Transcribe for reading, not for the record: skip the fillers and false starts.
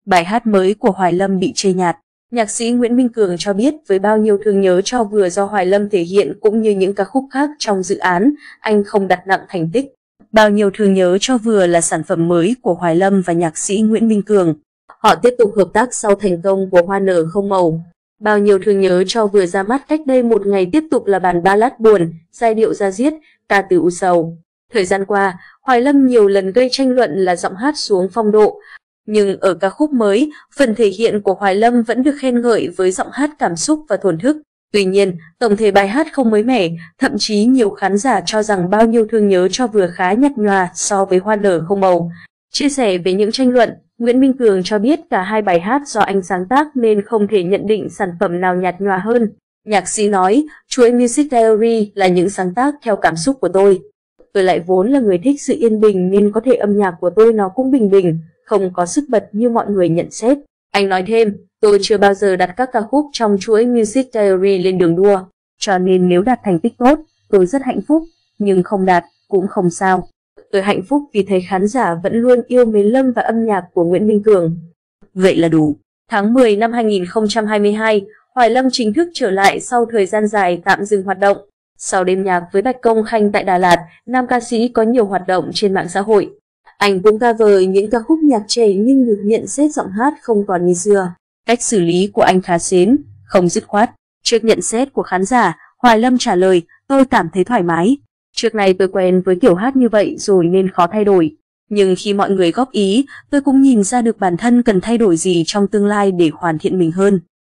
Bài hát mới của Hoài Lâm bị chê nhạt. Nhạc sĩ Nguyễn Minh Cường cho biết với bao nhiêu thương nhớ cho vừa do Hoài Lâm thể hiện cũng như những ca khúc khác trong dự án, anh không đặt nặng thành tích. Bao nhiêu thương nhớ cho vừa là sản phẩm mới của Hoài Lâm và nhạc sĩ Nguyễn Minh Cường. Họ tiếp tục hợp tác sau thành công của Hoa nở không màu. Bao nhiêu thương nhớ cho vừa ra mắt cách đây một ngày tiếp tục là bản ballad buồn, giai điệu da diết, ca từ u sầu. Thời gian qua, Hoài Lâm nhiều lần gây tranh luận là giọng hát xuống phong độ. Nhưng ở ca khúc mới, phần thể hiện của Hoài Lâm vẫn được khen ngợi với giọng hát cảm xúc và thổn thức. Tuy nhiên, tổng thể bài hát không mới mẻ, thậm chí nhiều khán giả cho rằng bao nhiêu thương nhớ cho vừa khá nhạt nhòa so với Hoa nở không màu. Chia sẻ về những tranh luận, Nguyễn Minh Cường cho biết cả hai bài hát do anh sáng tác nên không thể nhận định sản phẩm nào nhạt nhòa hơn. Nhạc sĩ nói, chuỗi Music Diary là những sáng tác theo cảm xúc của tôi. Tôi lại vốn là người thích sự yên bình nên có thể âm nhạc của tôi nó cũng bình bình, không có sức bật như mọi người nhận xét. Anh nói thêm, tôi chưa bao giờ đặt các ca khúc trong chuỗi Music Diary lên đường đua, cho nên nếu đạt thành tích tốt, tôi rất hạnh phúc, nhưng không đạt cũng không sao. Tôi hạnh phúc vì thấy khán giả vẫn luôn yêu mến Lâm và âm nhạc của Nguyễn Minh Cường. Vậy là đủ. Tháng 10 năm 2022, Hoài Lâm chính thức trở lại sau thời gian dài tạm dừng hoạt động. Sau đêm nhạc với Bạch Công Khanh tại Đà Lạt, nam ca sĩ có nhiều hoạt động trên mạng xã hội. Anh cũng cover những ca khúc nhạc trẻ nhưng được nhận xét giọng hát không còn như xưa. Cách xử lý của anh khá xến, không dứt khoát. Trước nhận xét của khán giả, Hoài Lâm trả lời, tôi cảm thấy thoải mái. Trước này tôi quen với kiểu hát như vậy rồi nên khó thay đổi. Nhưng khi mọi người góp ý, tôi cũng nhìn ra được bản thân cần thay đổi gì trong tương lai để hoàn thiện mình hơn.